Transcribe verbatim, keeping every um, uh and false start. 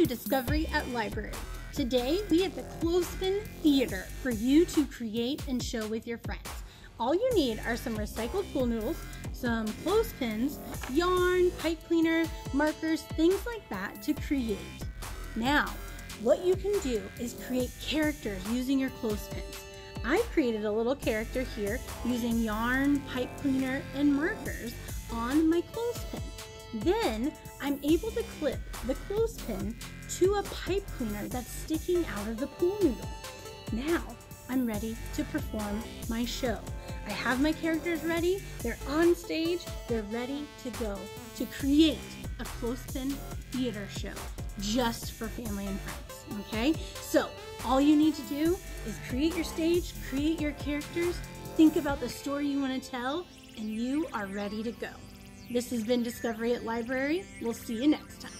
Discovery at Library. Today we have the Clothespin Theater for you to create and show with your friends. All you need are some recycled pool noodles, some clothespins, yarn, pipe cleaner, markers, things like that to create. Now, what you can do is create characters using your clothespins. I created a little character here using yarn, pipe cleaner, and markers on my clothespin. Then I'm able to clip the clothespin to a pipe cleaner that's sticking out of the pool noodle. Now I'm ready to perform my show. I have my characters ready, they're on stage, they're ready to go to create a clothespin theater show just for family and friends, okay? So all you need to do is create your stage, create your characters, think about the story you want to tell, and you are ready to go. This has been Discovery at Library. We'll see you next time.